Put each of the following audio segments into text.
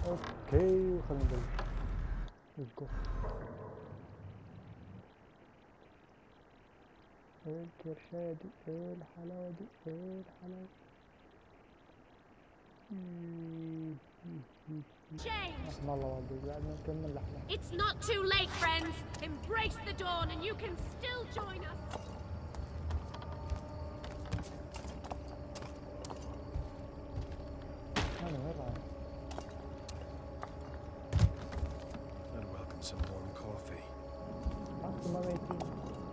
اوكي خلينا نبلش. ليتس جو. ايه الكرشاية دي، ايه الحلاوة دي، ايه الحلاوة دي. احنا الله والديك قاعد نكمل لحظة. It's not too late, friends. Embrace the dawn and you can still join us. انا وين رايح؟ I'd welcome some warm coffee. ما ميتين.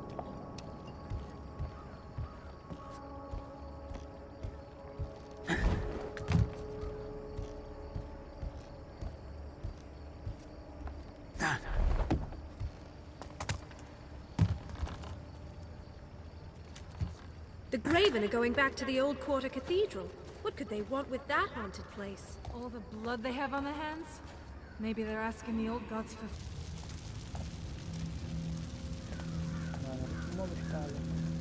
The Graven are going back to the old quarter cathedral. What could they want with that haunted place? All the blood they have on their hands? Maybe they're asking the old gods for... ما مشكلة.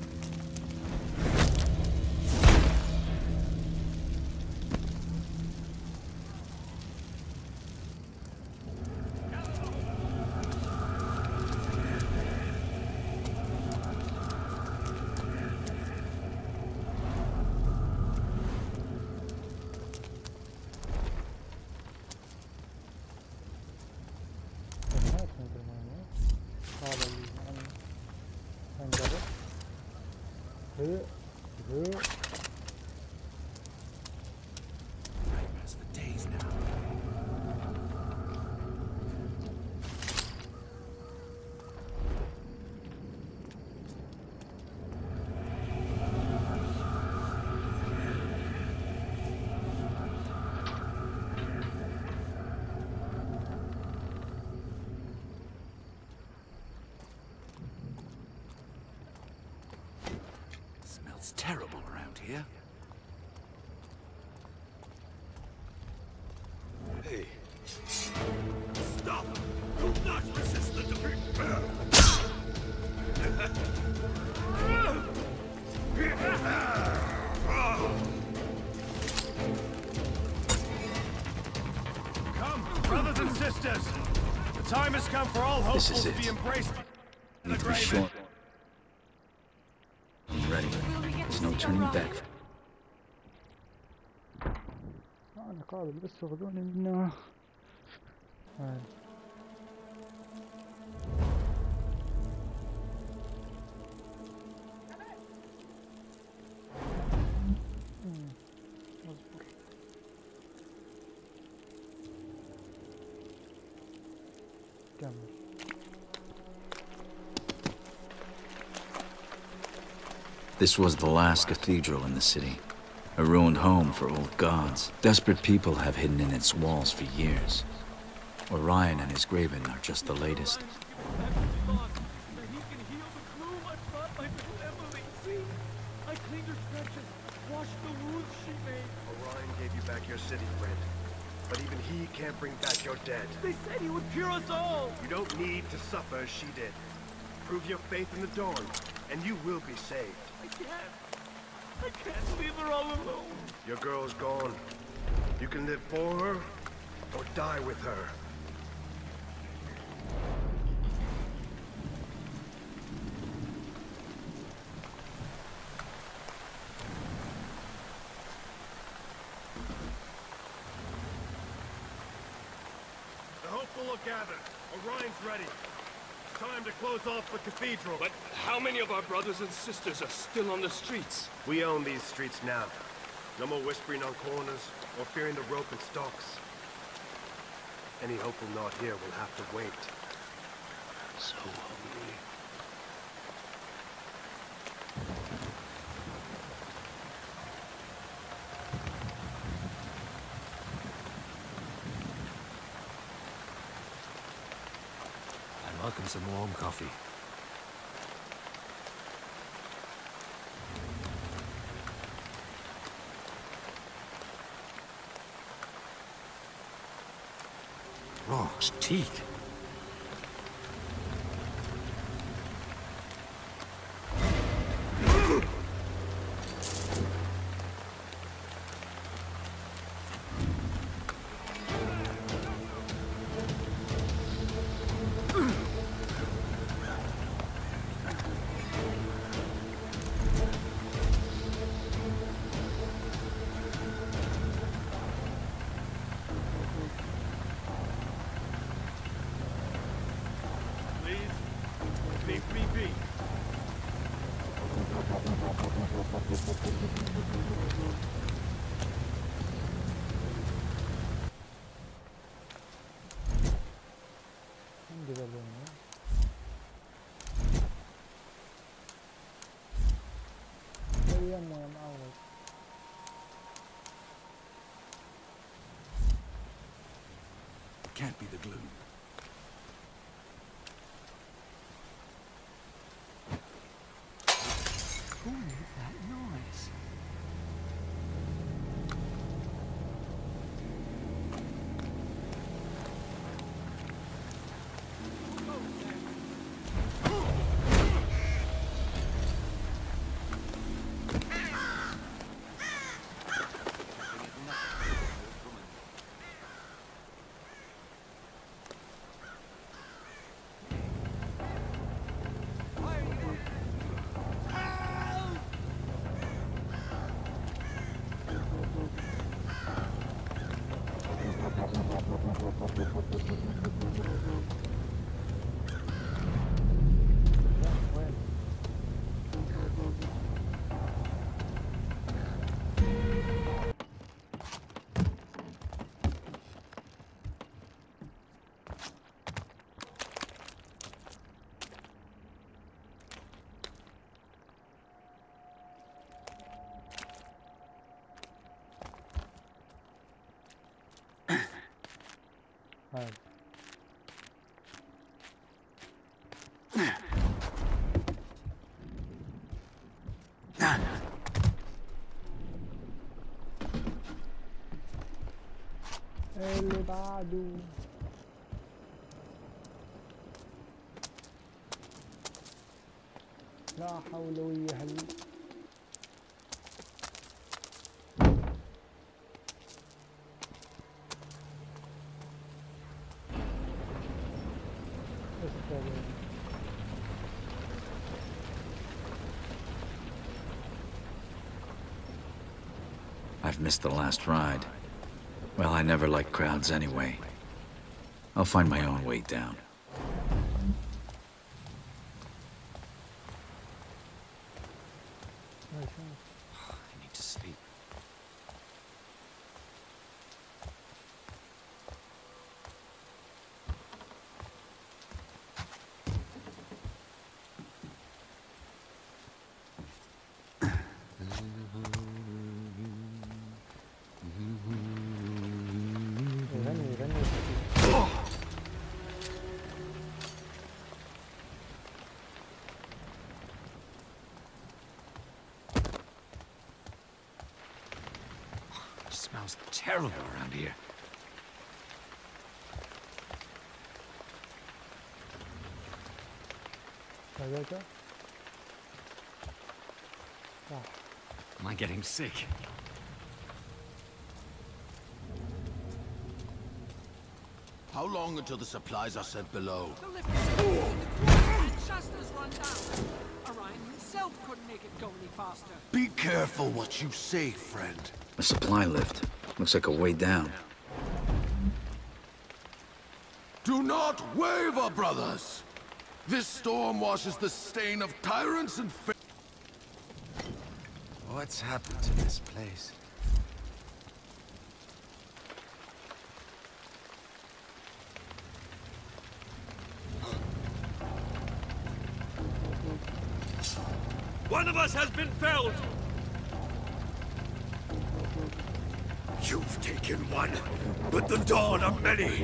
Nightmares for days now. Smells terrible around here. Hey. Stop! Do not resist the defeat! Come, brothers and sisters! The time has come for all hopefuls to be embraced by the Graven. I'm ready. There's no turning back. أنا قابل بس ياخذوني منه. كمل. This was the last cathedral in the city. A ruined home for old gods. Desperate people have hidden in its walls for years. Orion and his Graven are just the latest. Orion gave you back your city, friend. But even he can't bring back your dead. They said he would cure us all! You don't need to suffer as she did. Prove your faith in the dawn, and you will be saved. I can't leave her all alone. Your girl's gone. You can live for her, or die with her. The hopeful are gathered. Orion's ready. It's time to close off the cathedral. But how many of our brothers and sisters are still on the streets? We own these streets now. No more whispering on corners, or fearing the rope and stalks. Any hopeful not here will have to wait. So hungry. I welcome some warm coffee. Rocks, teeth. عندي بالون يا معود. Can't be the glue. Who made that noise? هاي اللي بعده لا حول ولا قوة. I've missed the last ride. Well, I never liked crowds anyway. I'll find my own way down. I need to sleep. Smells terrible around here. Am I getting sick? How long until the supplies are sent below? The lift is in the quarter and Shasta's run down. Orion himself couldn't make it go any faster. Be careful what you say, friend. A supply lift. Looks like a way down. Do not waver, brothers! This storm washes the stain of tyrants and What's happened to this place? One of us has been felled! You've taken one, but the dawn of many!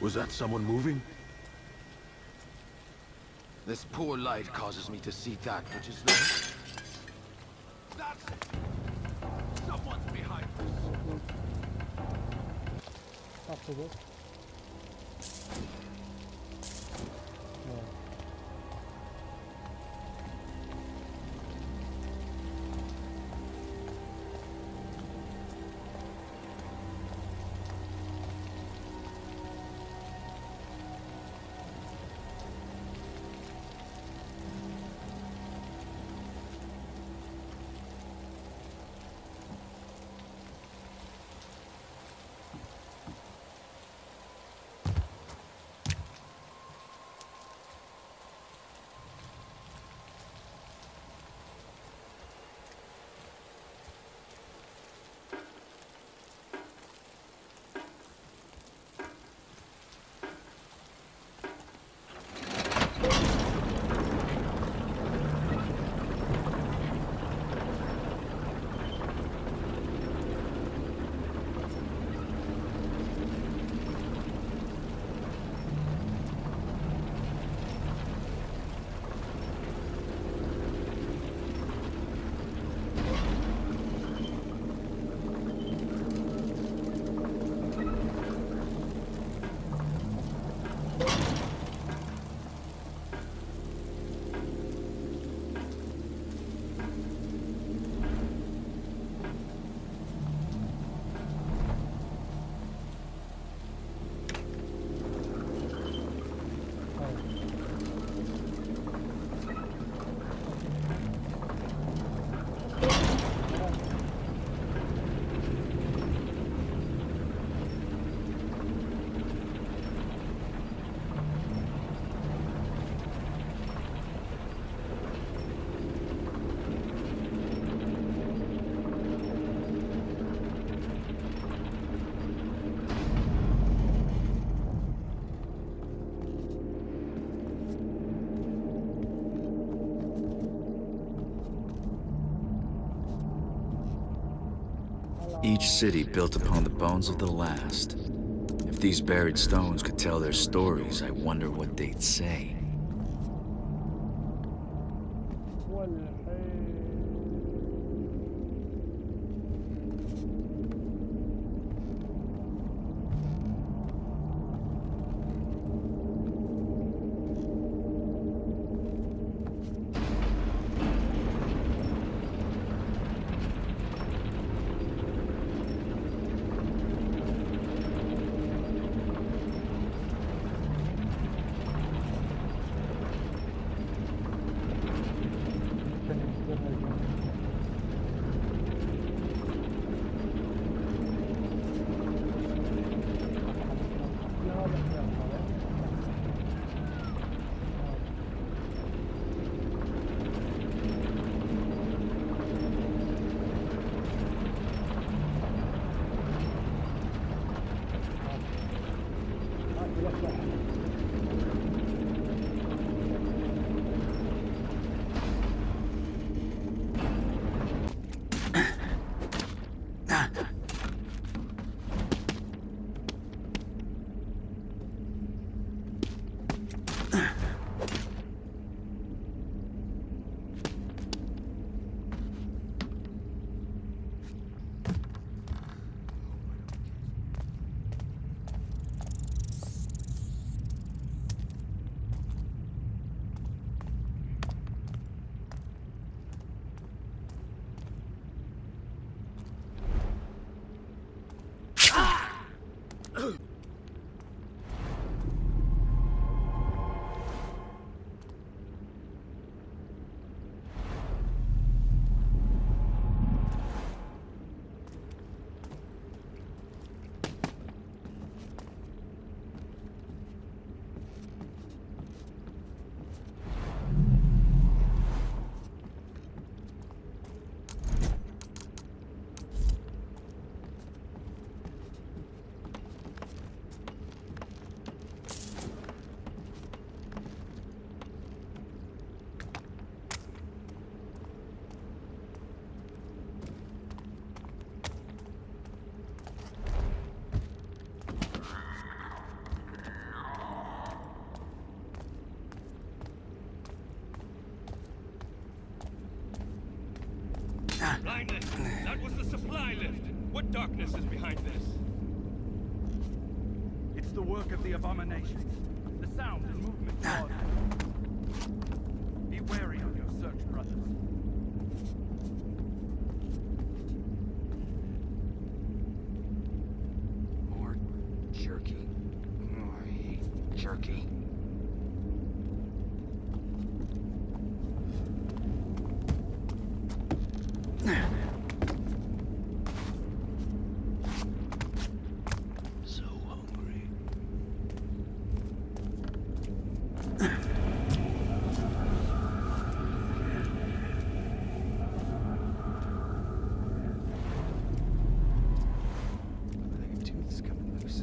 Was that someone moving? This poor light causes me to see that which is not. That's it. Someone's behind us. After this. Each city built upon the bones of the last. If these buried stones could tell their stories, I wonder what they'd say. Rhineland, that was the supply lift. What darkness is behind this? It's the work of the abominations. The sound and movement caused. Be wary on your search, brothers. More jerky. Oh, I hate jerky. So hungry. Like a tooth's coming loose.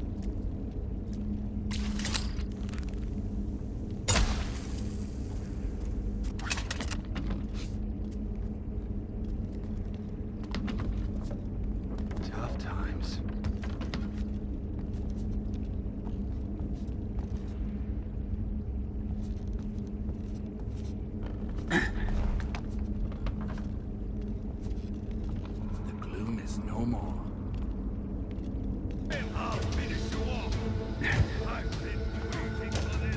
Tough times. The gloom is no more. I'll finish you off. I've been waiting for this.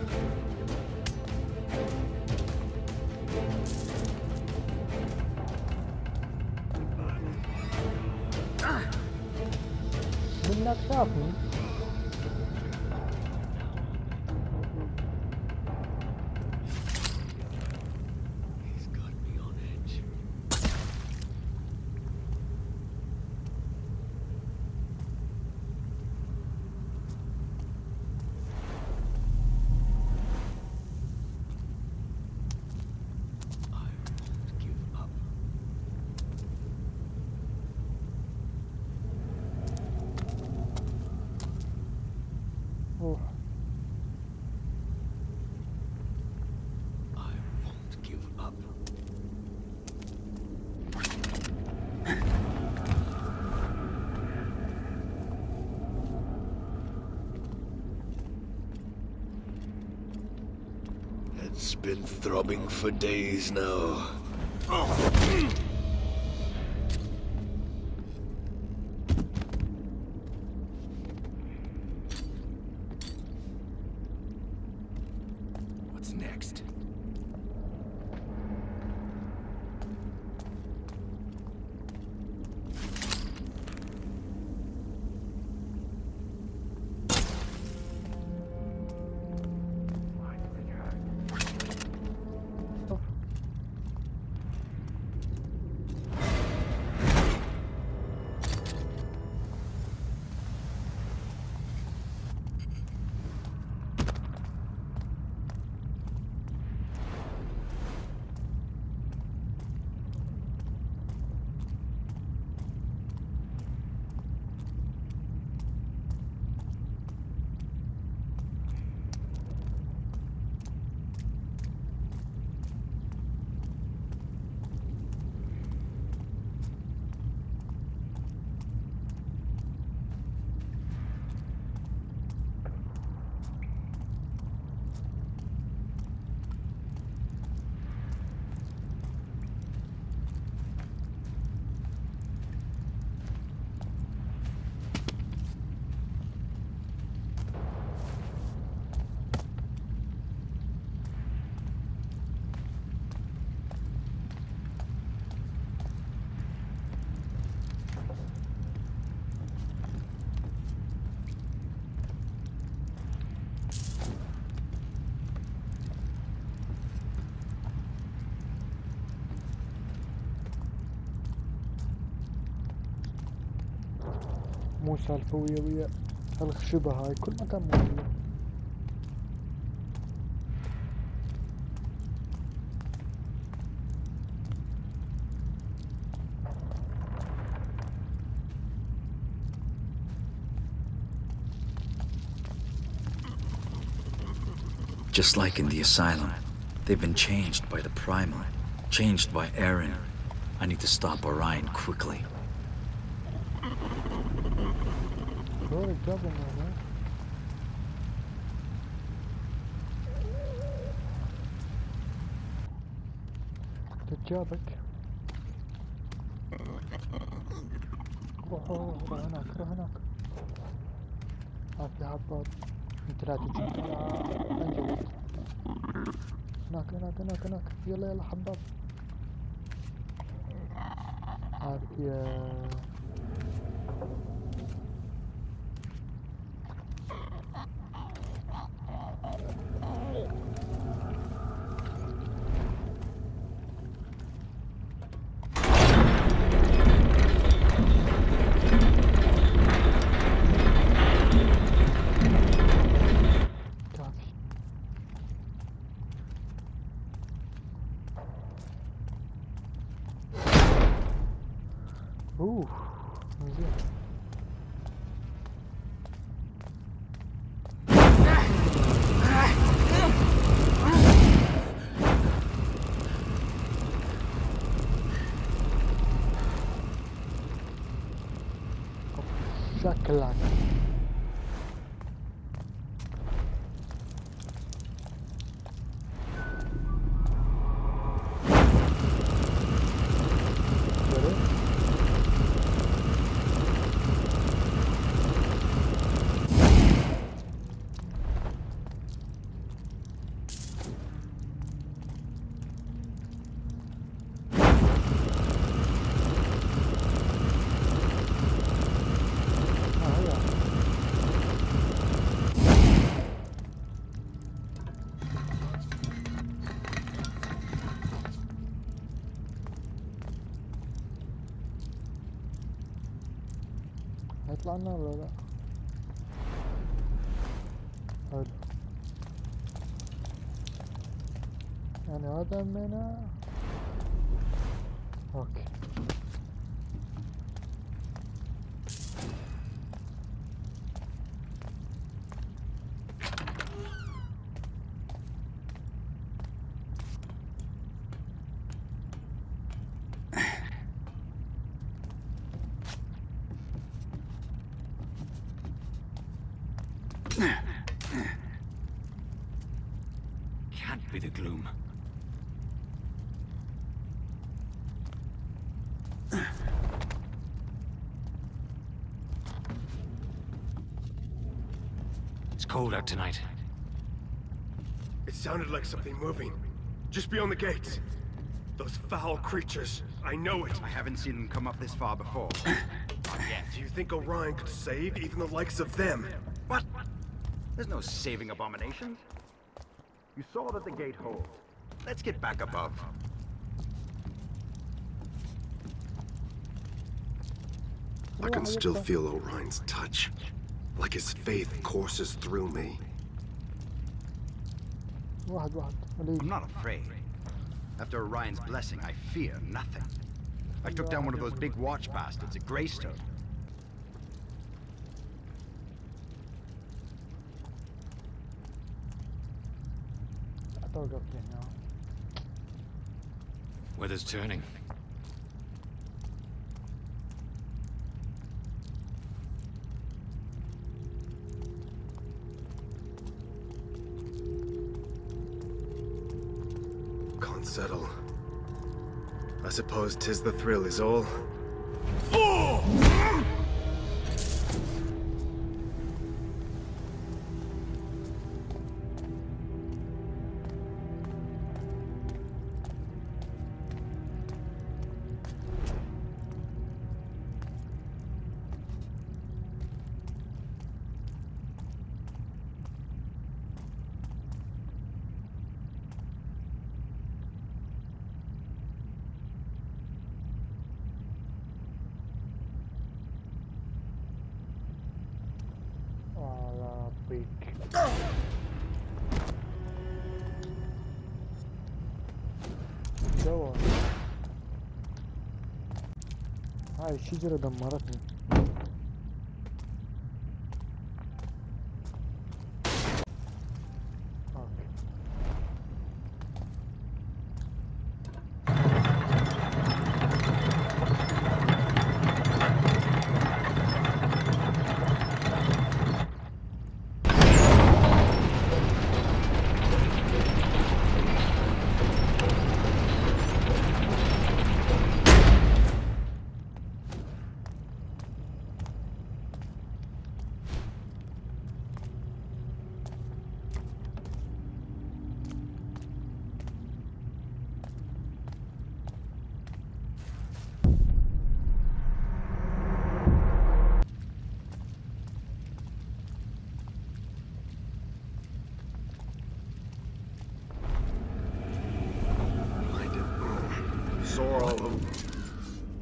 منك شافني. He's got me on edge. I won't give up. روح. I won't give up. It's been throbbing for days now. What's next? مو سالفة ويا الخشبة هاي كل مكان موجودة. Just like in the asylum, they've been changed by the Primal, changed by Eren. I need to stop Orion quickly. دور الجبل هذا. تجابك. روح هناك روح هناك. في حبات انت لا تجي. انجلت هناك هناك هناك هناك. يلا يلا حباب. يا مزيان. شكلك هيطلع لنا ولا لا؟ حلو. يعني هذا منها. اوكي. Can't be the gloom. It's cold out tonight. It sounded like something moving. Just beyond the gates. Those foul creatures. I know it. I haven't seen them come up this far before. Not yet. Do you think Orion could save even the likes of them? What? There's no saving abominations. You saw that the gate holds. Let's get back above. I can still feel Orion's touch. Like his faith courses through me. I'm not afraid. After Orion's blessing, I fear nothing. I took down one of those big watch bastards at Greystone. Weather's turning. Can't settle. I suppose 'tis the thrill is all. هاي الشجرة دمرتني.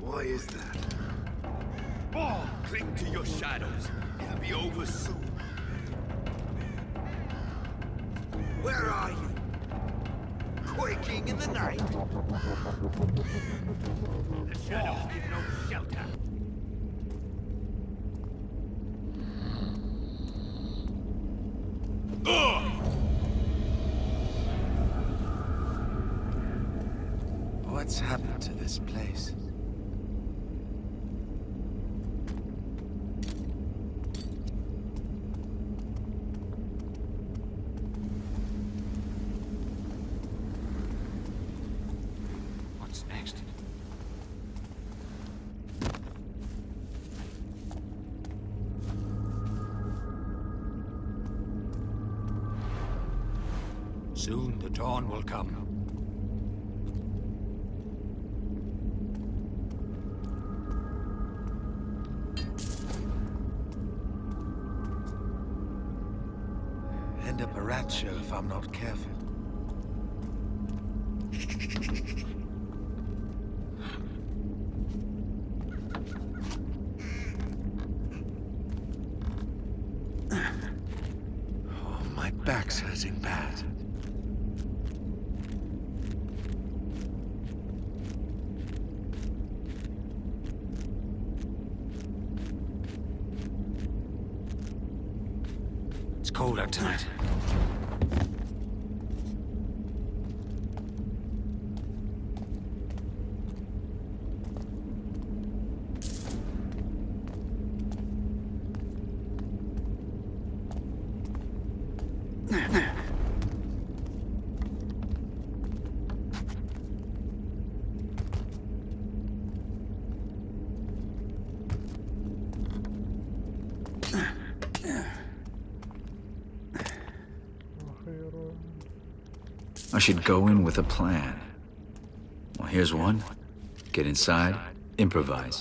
Why is that? Oh, cling to your shadows. It'll be over soon. Where are you? Quaking in the night. The shadows give no shelter. What's happened to this place? What's next? Soon the dawn will come. End up a rat show if I'm not careful. Oh, my back's hurting bad. It's cold out tonight. I should go in with a plan. Well, here's one. Get inside, improvise.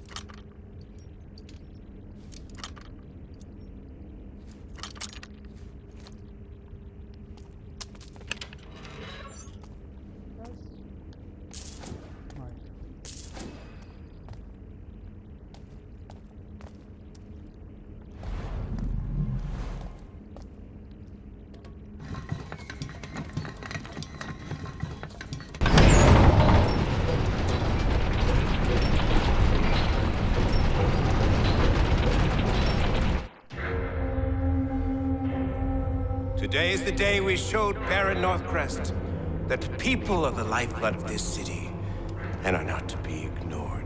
Today is the day we showed Baron Northcrest that people are the lifeblood of this city and are not to be ignored.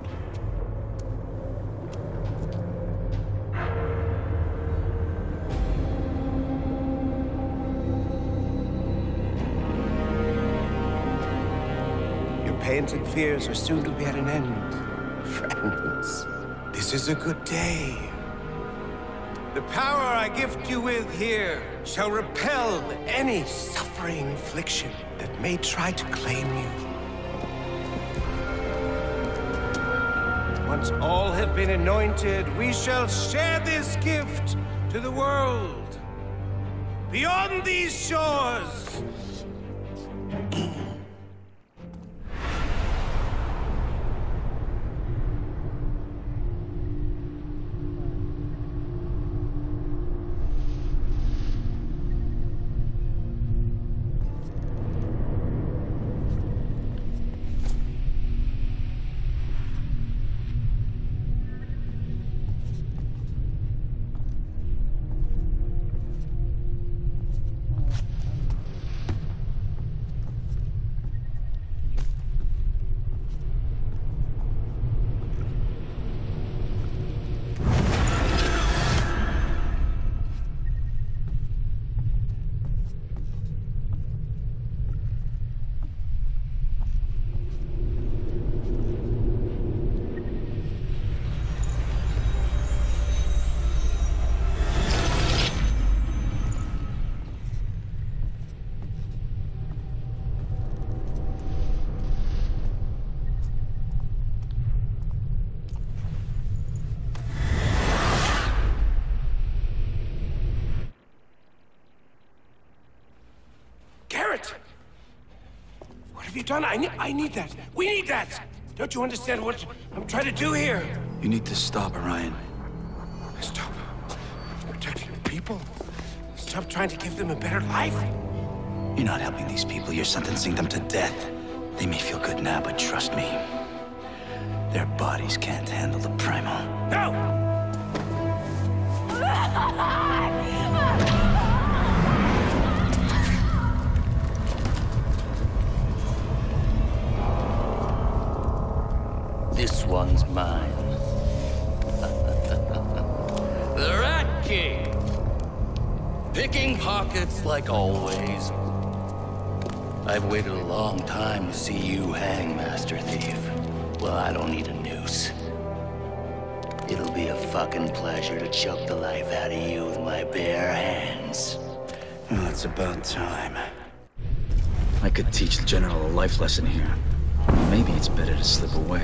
Your pains and fears are soon to be at an end, friends. This is a good day. The power I gift you with here shall repel any suffering affliction that may try to claim you. Once all have been anointed, we shall share this gift to the world. Beyond these shores! What have you done? I need that. We need that! Don't you understand what I'm trying to do here? You need to stop, Orion. Stop protecting people? Stop trying to give them a better life? You're not helping these people, you're sentencing them to death. They may feel good now, but trust me, their bodies can't handle the primal. No! This one's mine. The Rat King! Picking pockets like always. I've waited a long time to see you hang, Master Thief. Well, I don't need a noose. It'll be a fucking pleasure to choke the life out of you with my bare hands. Well, it's about time. I could teach the General a life lesson here. Maybe it's better to slip away.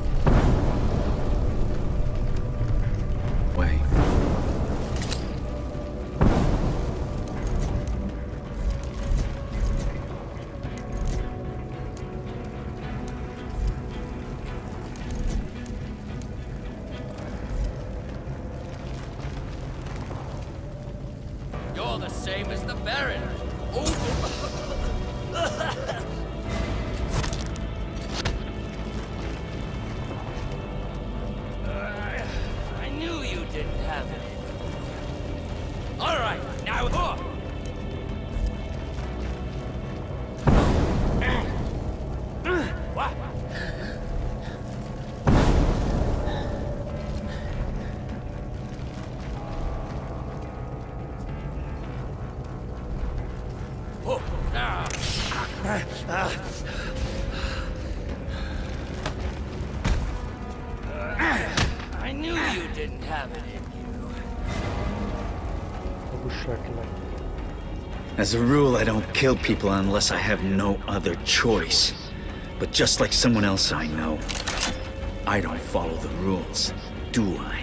You're the same as the Baron. I knew you didn't have it. All right, now off. What? I knew you didn't have it in you. As a rule, I don't kill people unless I have no other choice. But just like someone else I know, I don't follow the rules, do I?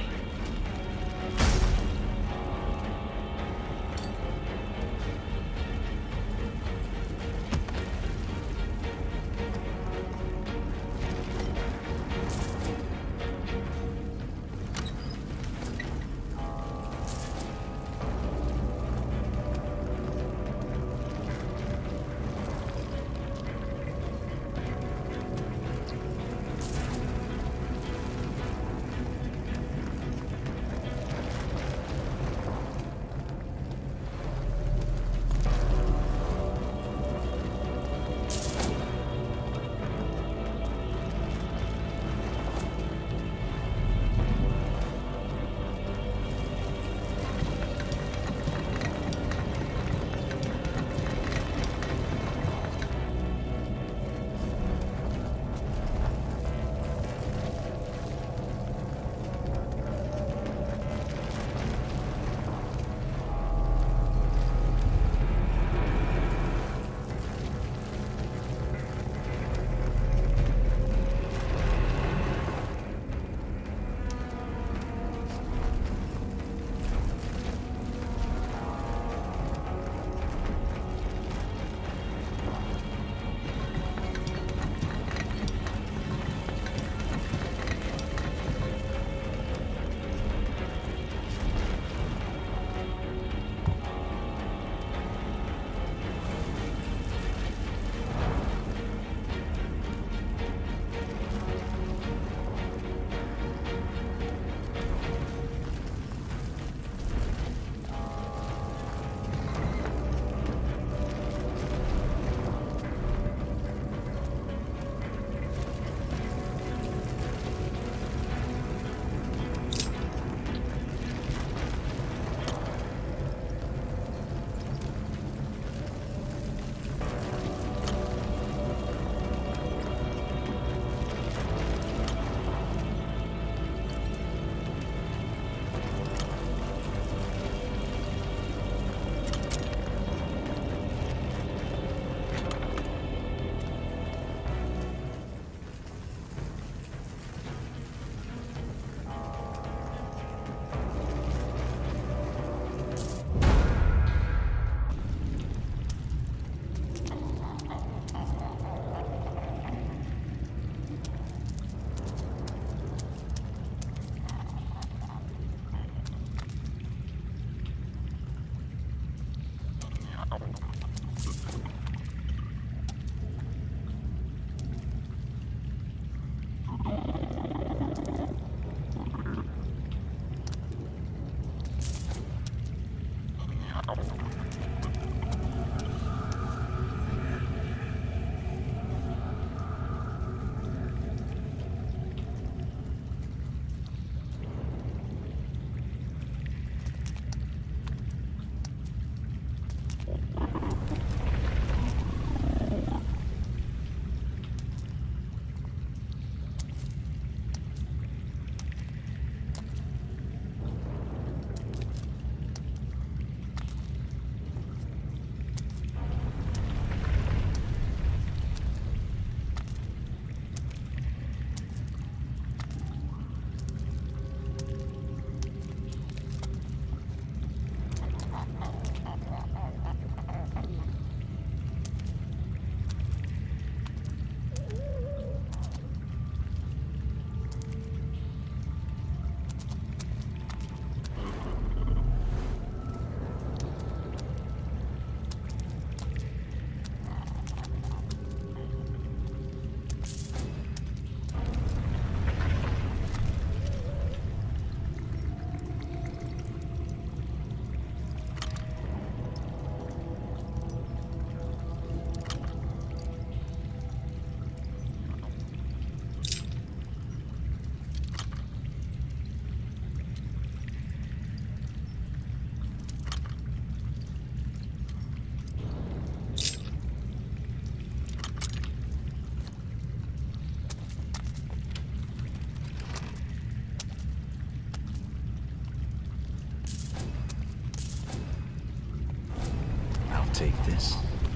take this.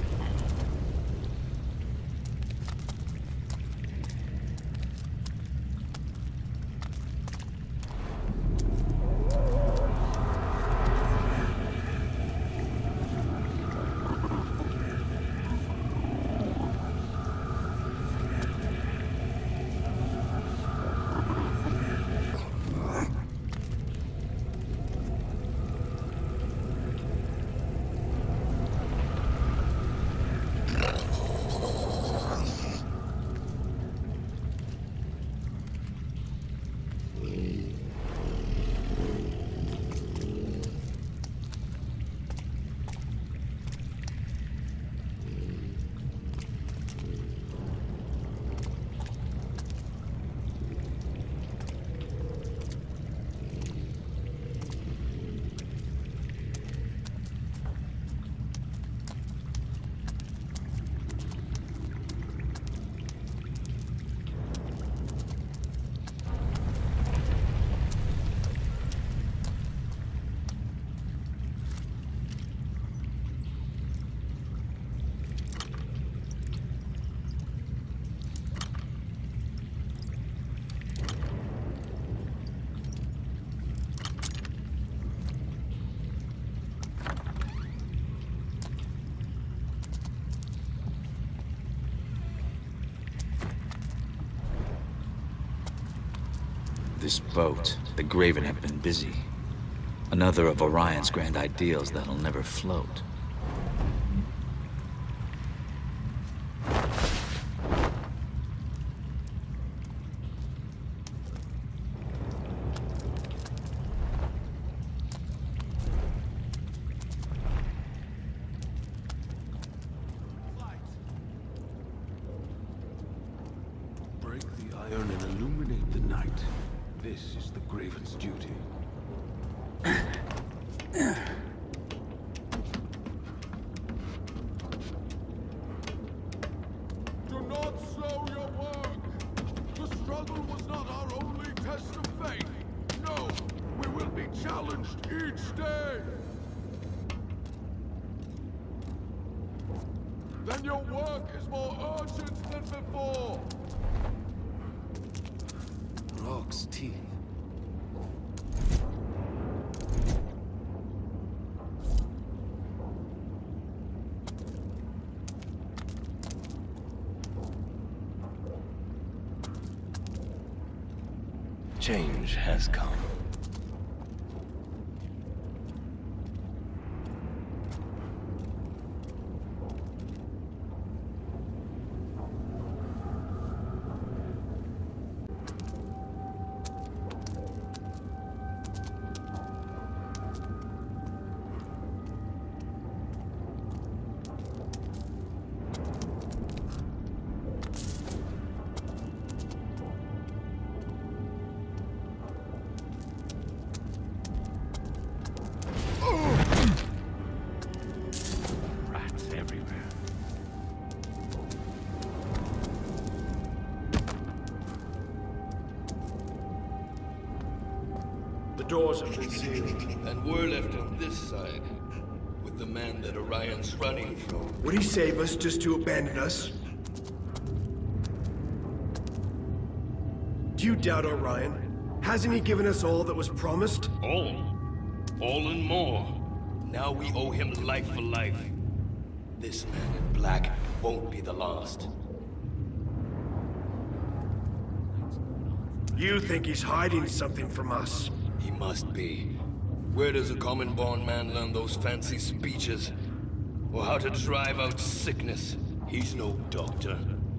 This boat, the Graven, have been busy. Another of Orion's grand ideals that'll never float. Break the iron and illuminate the night. This is the Graven's duty. Do not slow your work. The struggle was not our only test of faith. No, we will be challenged each day. Then your work is more urgent than before. Rock's teeth. Change has come. The doors have been sealed. And we're left on this side, with the man that Orion's running from. Would he save us just to abandon us? Do you doubt Orion? Hasn't he given us all that was promised? All? All and more. Now we owe him life for life. This man in black won't be the last. You think he's hiding something from us? He must be. Where does a common-born man learn those fancy speeches? Or how to drive out sickness? He's no doctor.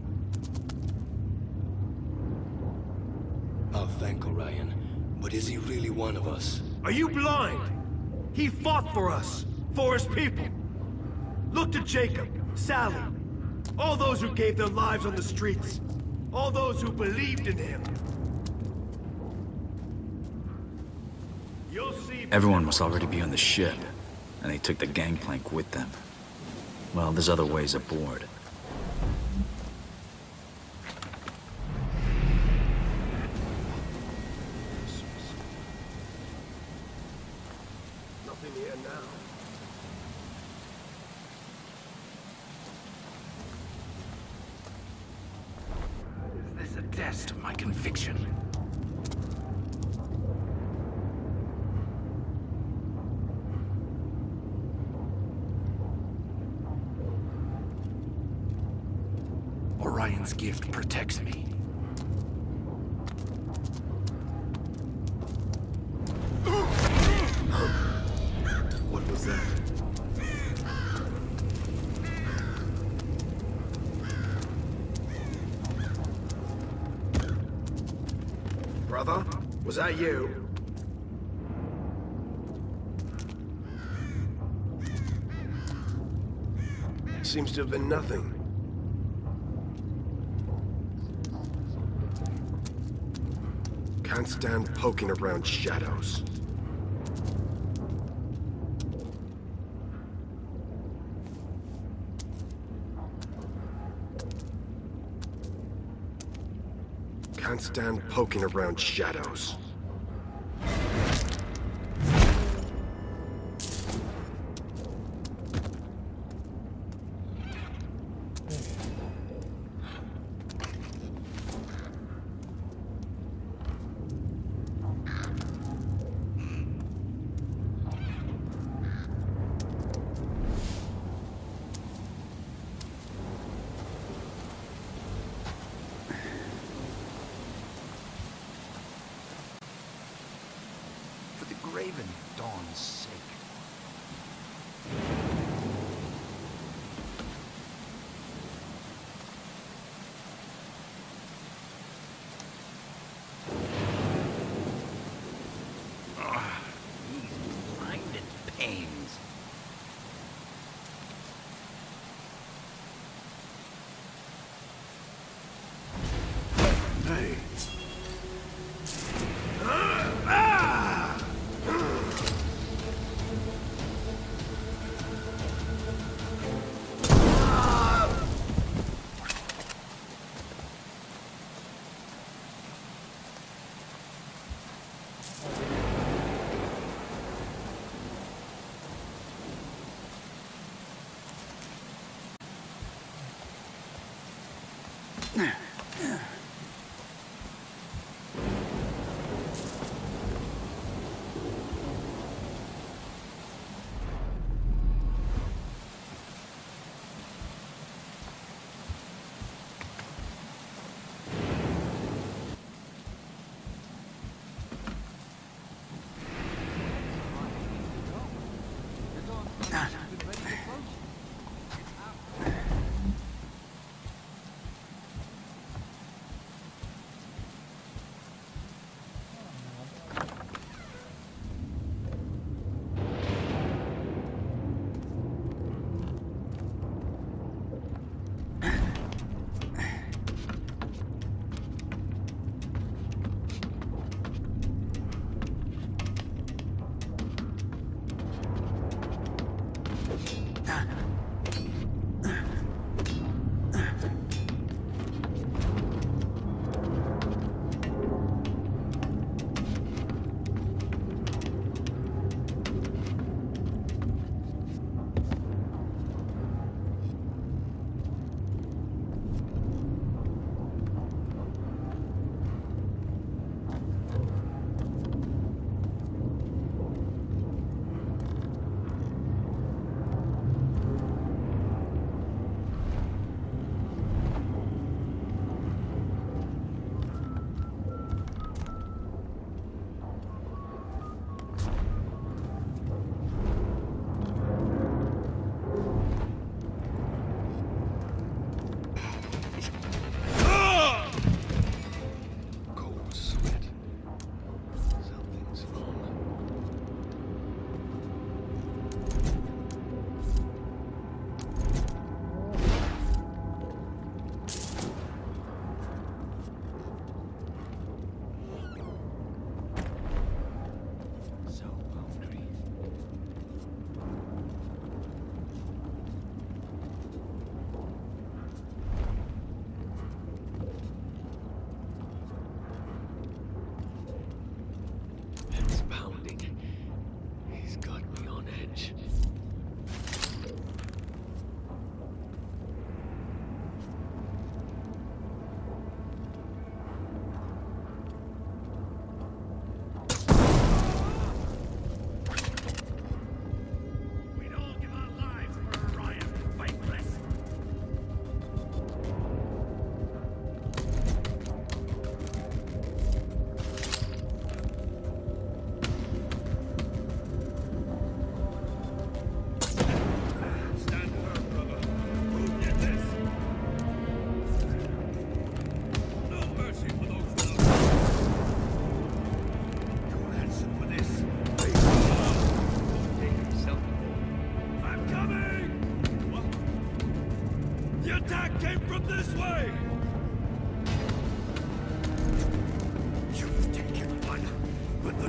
I'll thank Orion, but is he really one of us? Are you blind? He fought for us, for his people. Look to Jacob, Sally, all those who gave their lives on the streets, all those who believed in him. You'll see. Everyone must already be on the ship, and they took the gangplank with them. Well, there's other ways aboard. Nothing here now. Orion's gift protects me. What was that? Brother? Was that you? Seems to have been nothing. Can't stand poking around shadows. Can't stand poking around shadows. Raven Dawn's sake. These blinded pains. Hey.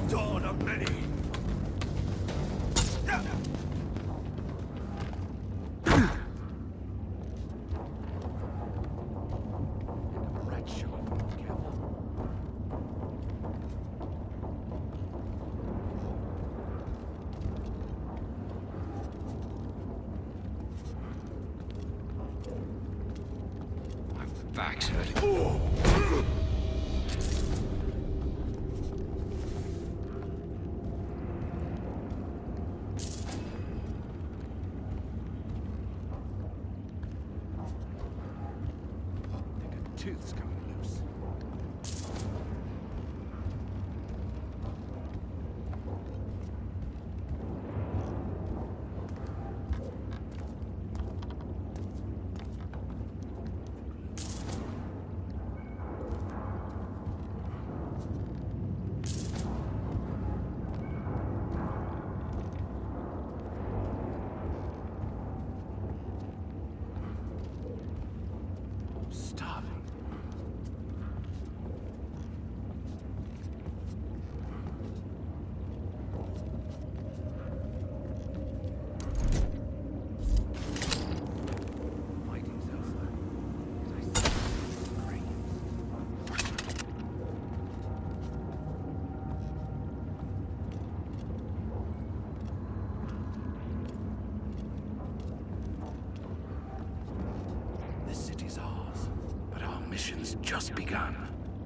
dawn of many. Back's hurting. Tooth's coming loose. Mission's just begun.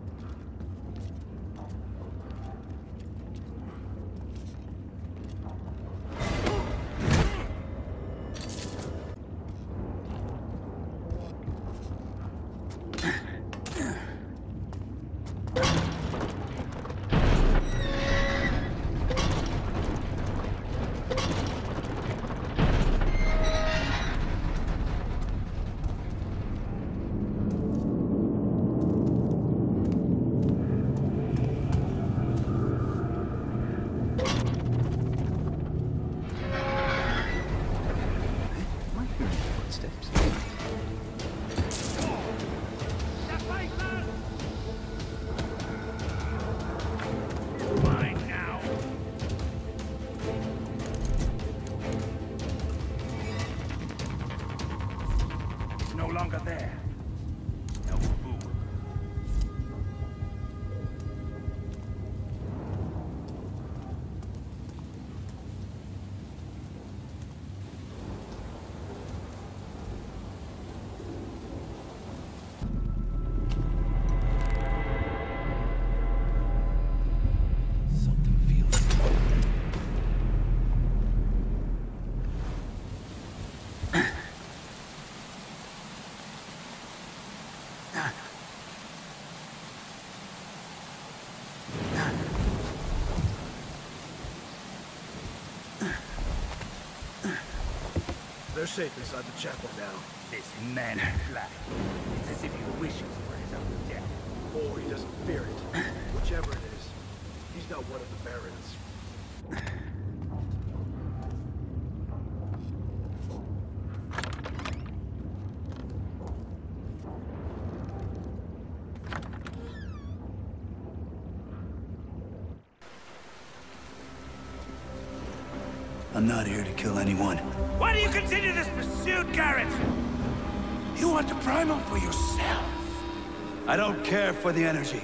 They're safe inside the chapel now. This man fly. It's as if he wishes for his own death. Or he doesn't fear it. Whichever it is, he's not one of the Barons. I'm not here to kill anyone. Why do you continue this pursuit, Garrett? You want to prime him for yourself. I don't care for the energy.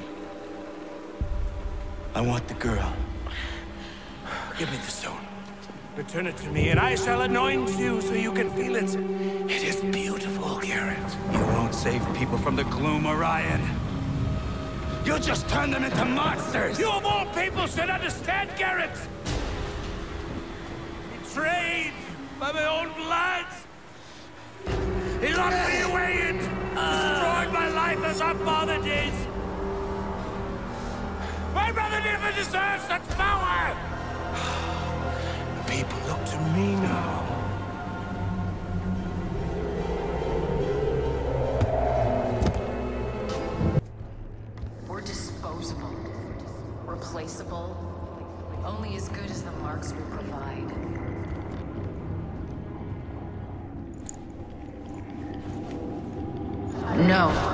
I want the girl. Give me the stone. Return it to me, and I shall anoint you so you can feel it. It is beautiful, Garrett. You won't save people from the gloom, Orion. You'll just turn them into monsters! You of all people should understand, Garrett! Betrayed by my own blood! He locked me away and destroyed my life as our father did! My brother never deserved such power! People look to me now. We're disposable, replaceable, only as good as the marks we provide. No.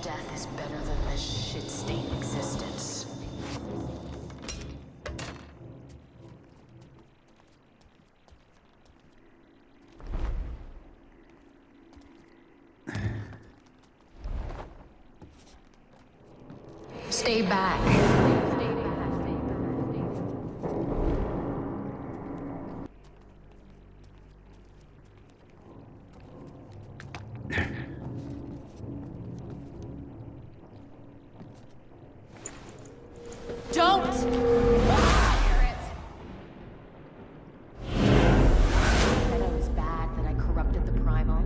death is better than this shit-stained existence. Stay back. Don't! Said I was bad, that I corrupted the primal.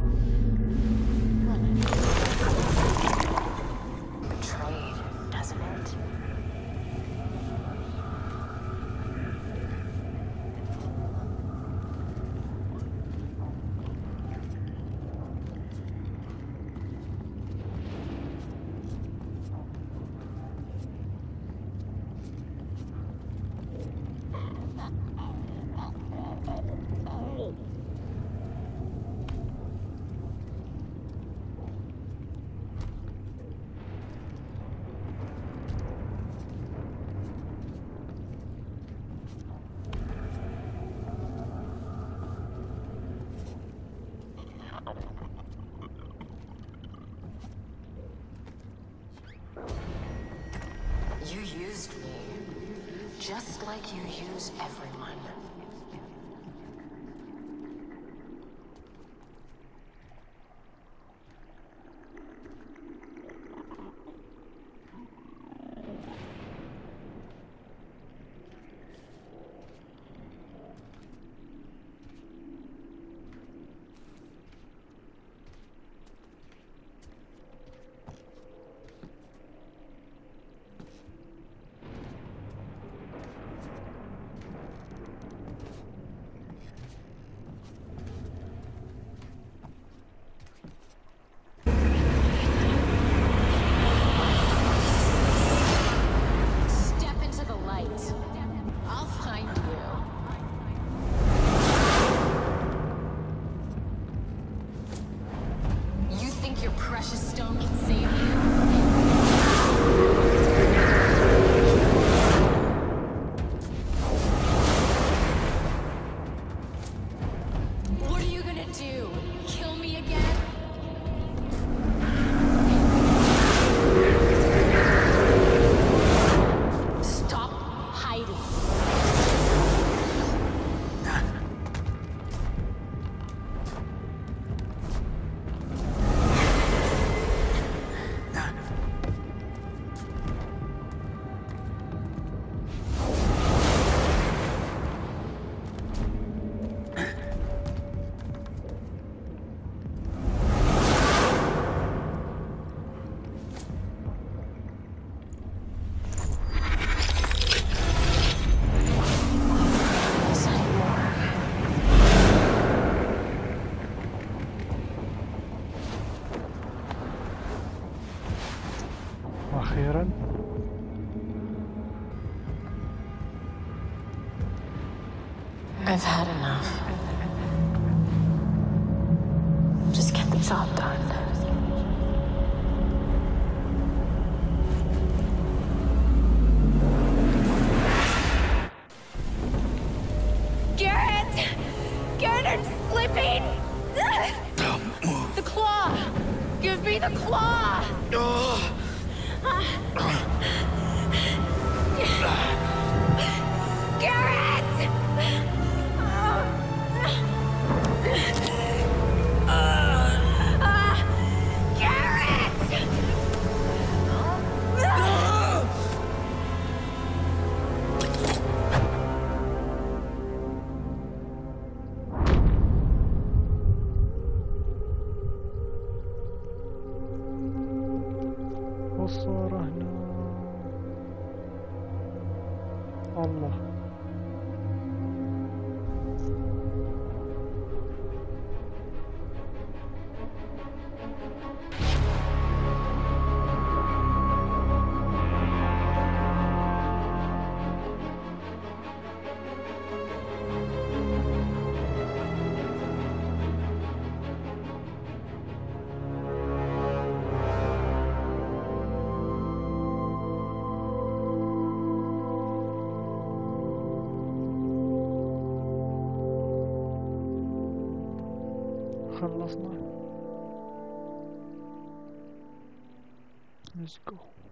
Betrayed, doesn't it? You used me, just like you use everyone. أخيرا I've had enough. Just get the job done. Garrett! Garrett, I'm slipping! The claw! Give me the claw! Garrett! خلصنا. Let's go.